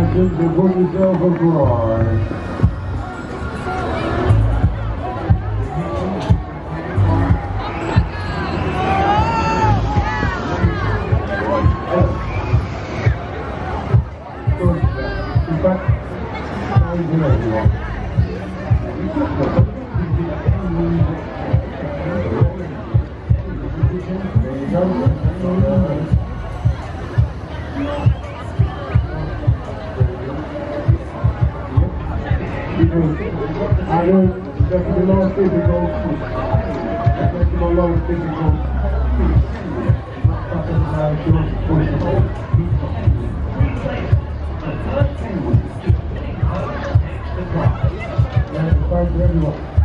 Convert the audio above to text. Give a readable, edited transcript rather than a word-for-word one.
seconds to put yourself abroad. In fact, I know that's the lowest physical. That's the lowest physical. That's the everyone.